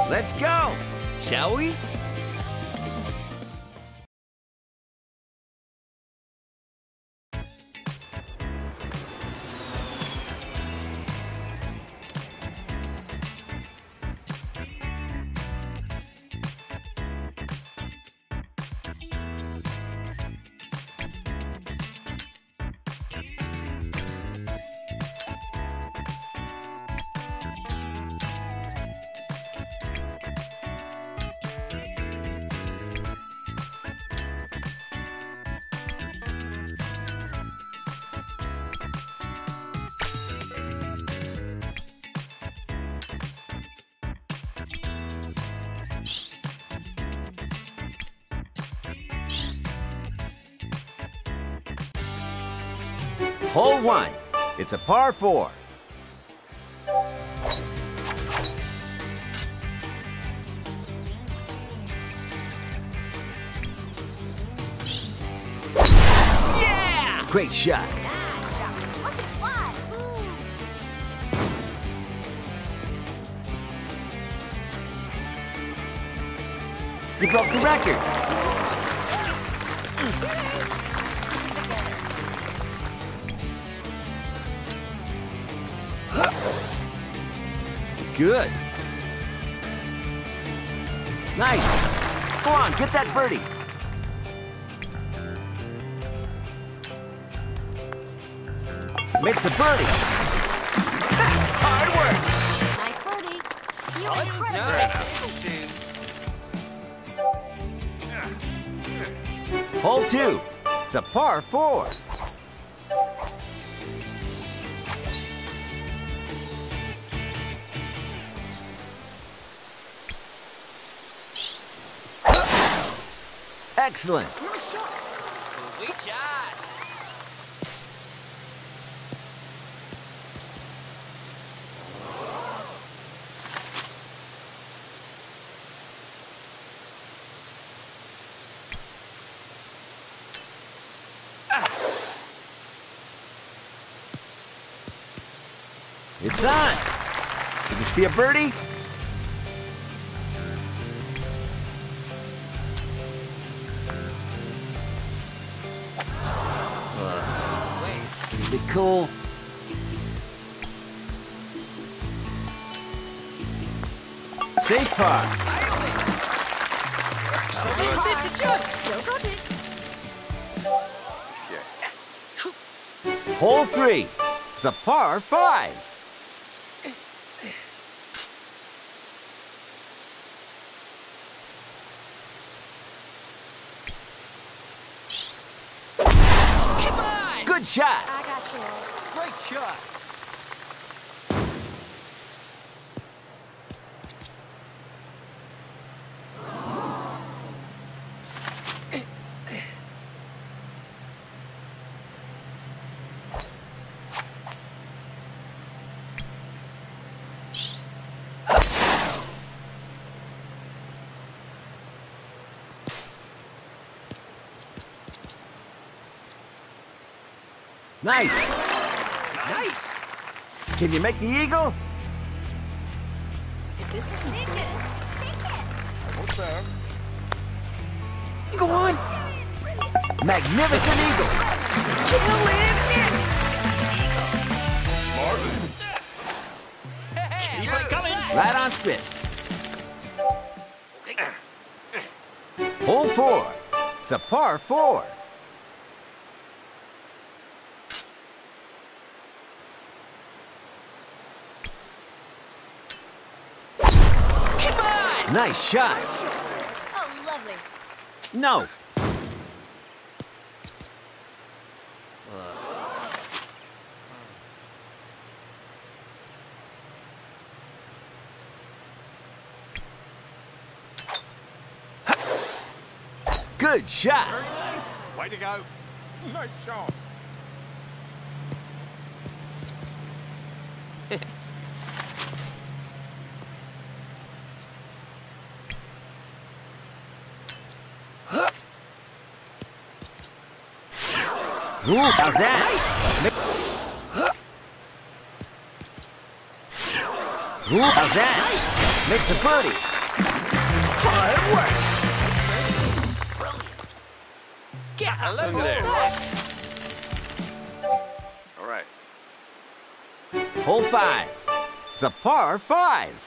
Let's go, shall we? Hole 1. It's a par 4. Yeah! Great shot. Nice shot. Look at fly. You broke the record. Good. Nice. Go on, get that birdie. Makes a birdie. Hard work. Nice birdie. You incredible. Hole 2. It's a par 4. Excellent. Sweet shot. It's on. Could this be a birdie? Keep it cool. Safe par. This is good. Still got it. Hole 3. It's a par 5. Good shot. I got chills. Great shot. Nice. Nice. Can you make the eagle? Is this distance good? What's up? Go on. Magnificent eagle. Killing it. Marvin. Keep it coming. Right on spit. Hole 4. It's a par 4. Nice shot. Oh, lovely. No. Good shot. Very nice. Way to go. Nice shot. Ooh, how's that? Ooh, how's that? Makes a birdie. Good work. Brilliant. Get a load of there. that. All right. Hole 5. It's a par 5.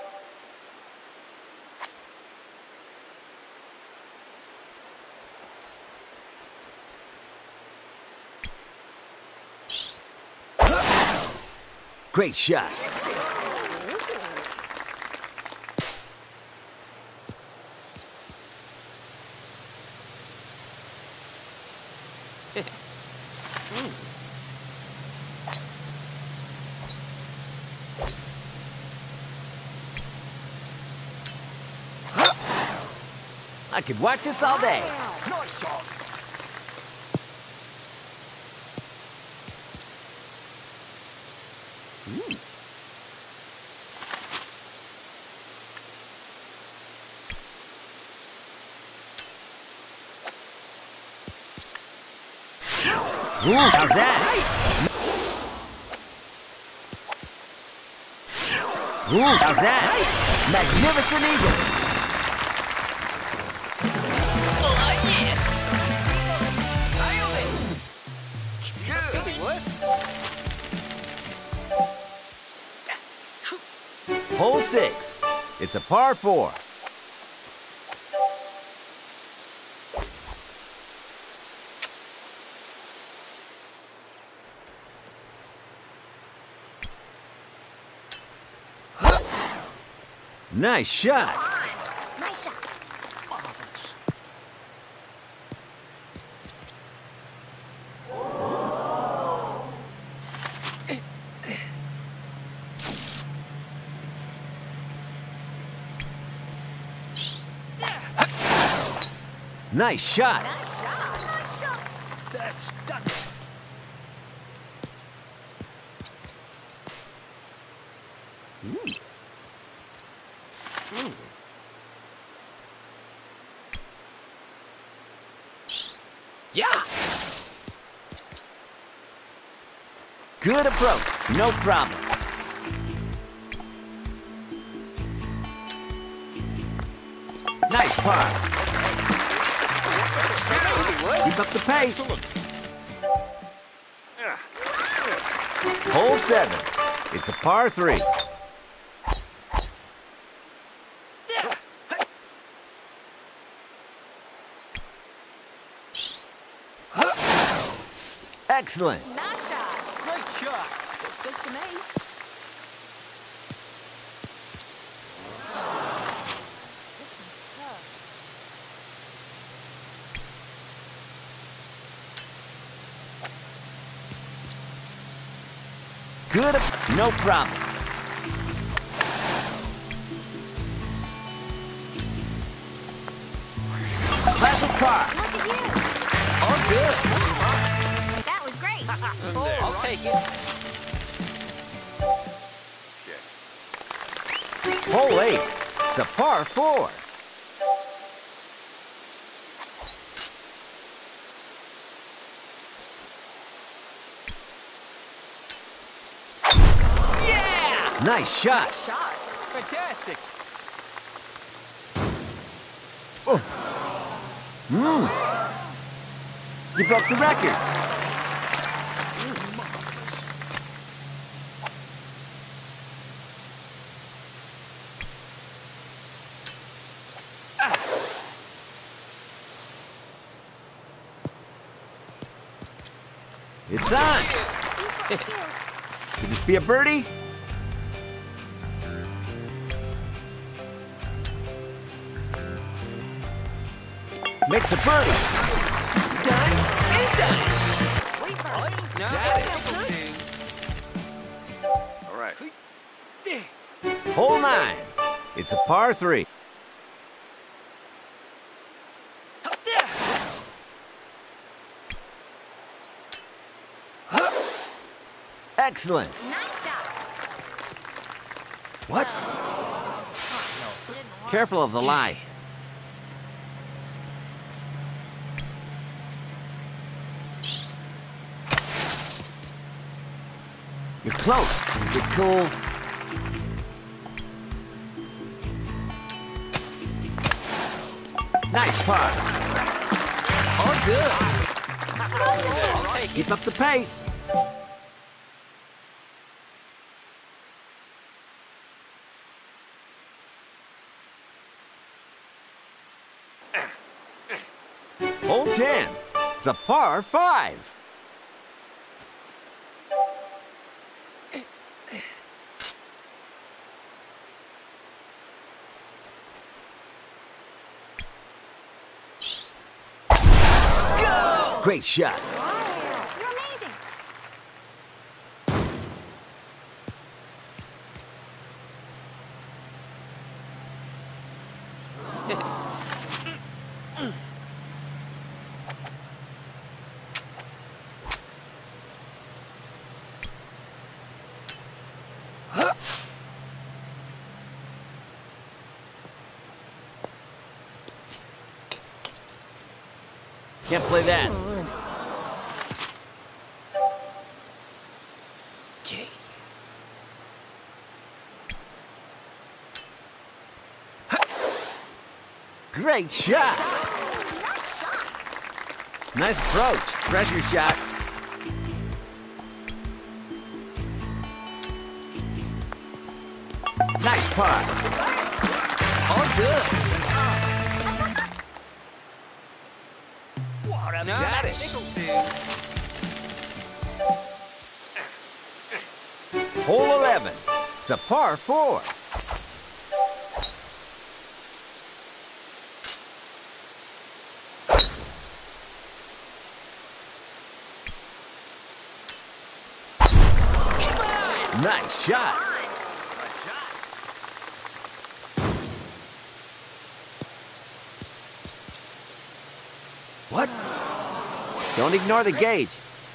Great shot. I could watch this all day. Nice shot. Ooh, how's that? Ooh, how's that? Magnificent eagle. Oh, yes. Nailed it. Good. Could be worse. Hole 6. It's a par 4. Nice shot. Nice shot. Marvelous. Nice shot. Nice shot. Nice shot. That's done. Yeah. Good approach. No problem. Nice par. Keep up the pace. Hole 7. It's a par 3. Excellent. Nice shot. Great shot. Looks good to me. This one's tough. Good. No problem. Classic par. Look at you. All good. That was great. I'll take it. Hole 8. It's a par 4. Yeah! Nice shot. Shot. Fantastic. You broke the record. Marvelous. It's on. Could this be a birdie? Makes a birdie. Done and done. Sweeper. No, All right. There. Hole 9. It's a par 3. Up there. Excellent. Nice shot. What? Careful of the lie. You're close. Get cool. Nice putt. All good. Keep up the pace. Hole 10. It's a par 5. Great shot. You're amazing. Can't play that. Okay. Great shot. Nice shot. Nice approach. Pressure shot. Nice putt. All good. What a Got it. nickel, dude. Hole 11. It's a par 4. Nice shot. What? Don't ignore the gauge.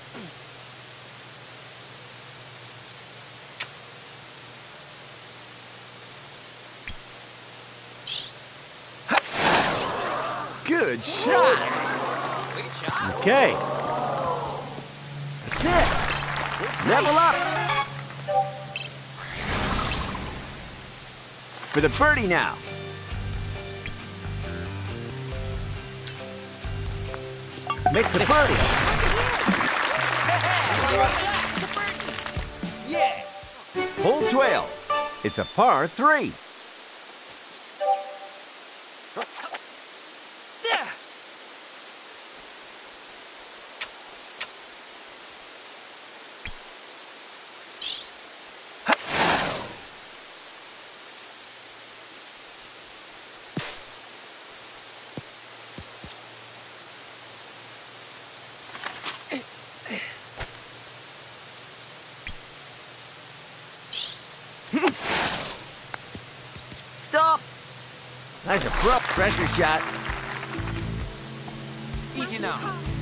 Good shot. Great shot. Okay. That's it. Level up. For the birdie now. Makes the birdie. Yeah. Hole 12. It's a par 3. Yeah. Stop. Nice approach. Pressure shot. Easy now.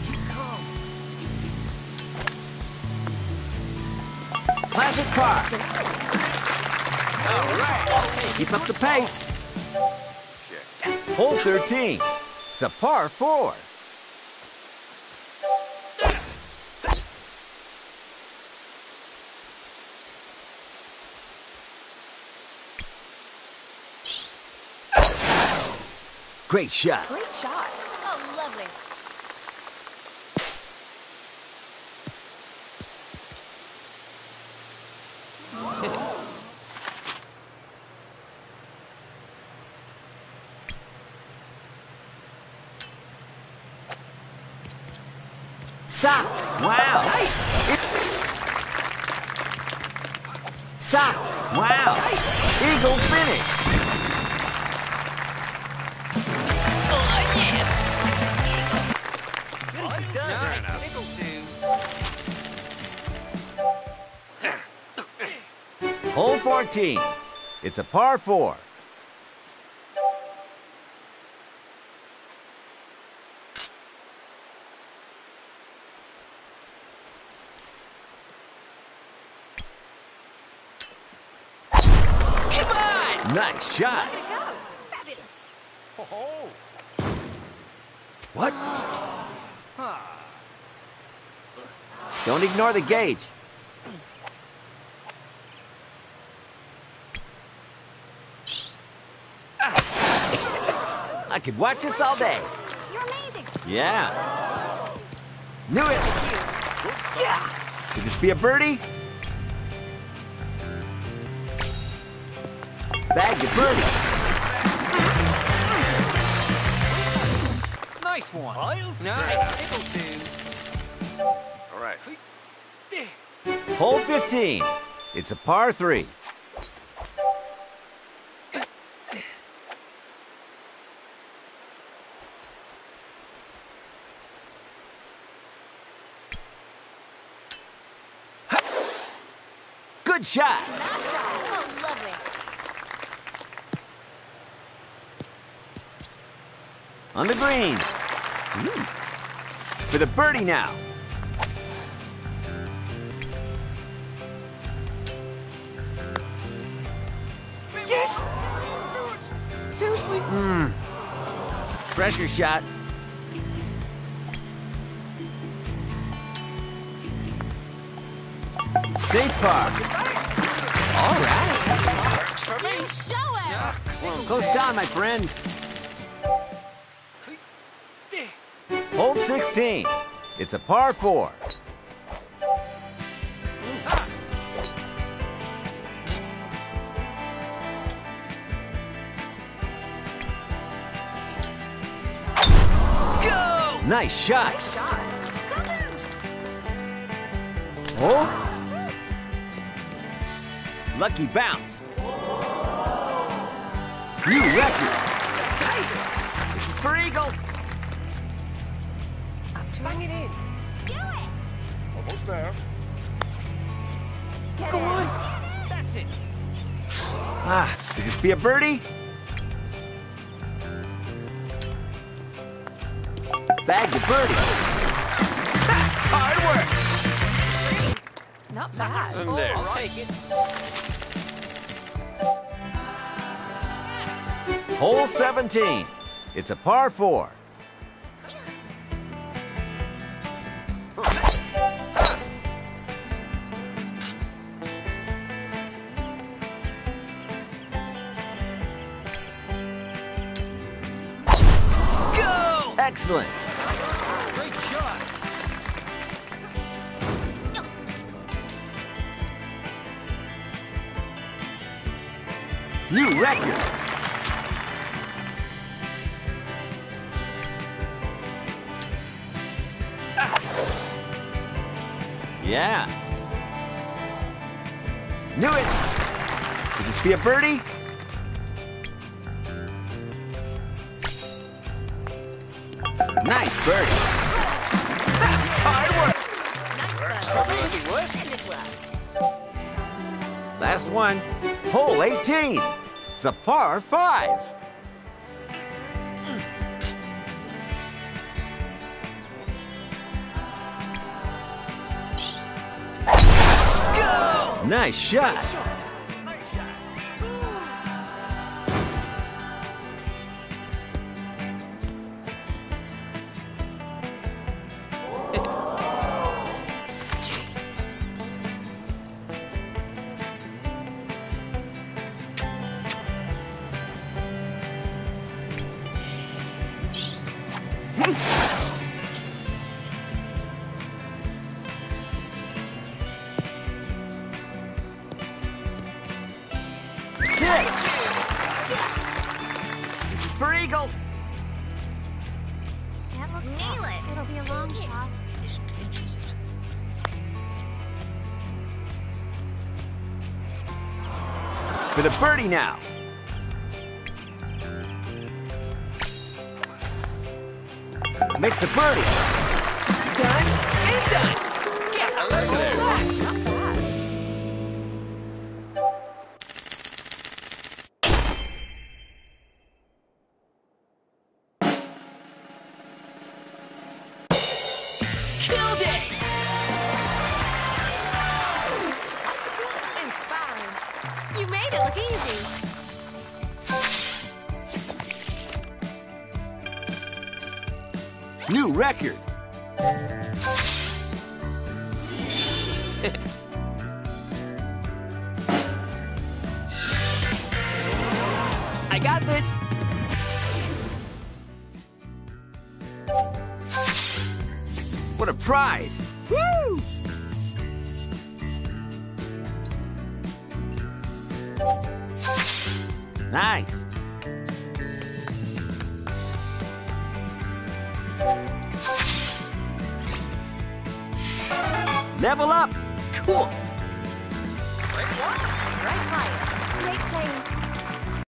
Classic par. All right. I'll take it. Keep up the pace. Hole 13. It's a par 4. Great shot. Great shot. Oh, lovely. Stop. Wow. Nice. Stop. Wow. Nice. Eagle finish. Oh, yes. Well done. Nickel, dude. Hole 14. It's a par 4. Come on. Nice shot. Look at it go. Fabulous. Oh. What? Don't ignore the gauge. I could watch this all day. You're amazing. Yeah. Knew it. Yeah. Could this be a birdie? Bag the birdie. Nice one. Nice. It'll do. All right. Hole 15. It's a par 3. Good shot. Nice shot. Oh, lovely. On the green. For the birdie now. Yes! Seriously? Pressure shot. Safe par. All right. Works for me. You show him. Close down, my friend. Hole 16. It's a par 4. Go! Nice shot. Nice shot. Good moves. Oh. Lucky bounce. New record. Nice. This is for Eagle. Bang it in. Do it. Almost there. Get Go it. on. That's it. Could this be a birdie? Bag the birdie. Hard work. Not bad. There. I'll take it. Hole 17. It's a par 4. Go! Excellent. Great shot. New record. Yeah. Knew it. Could this be a birdie? Nice birdie. Hard work. Nice For though. me, it works. Ended well. Last one. Hole 18. It's a par 5. Go! Nice shot. Nice shot. That's it. This is for Eagle. That looks nail it. It'll be a long shot. This clinches it. For the birdie now. Makes a birdie. Done and done. Yeah, look at there. That's not bad. Killed it. Inspiring. You made it look easy. New record. I got this. for the prize. Woo! Nice. Level up. Cool. Right fire. Great playing.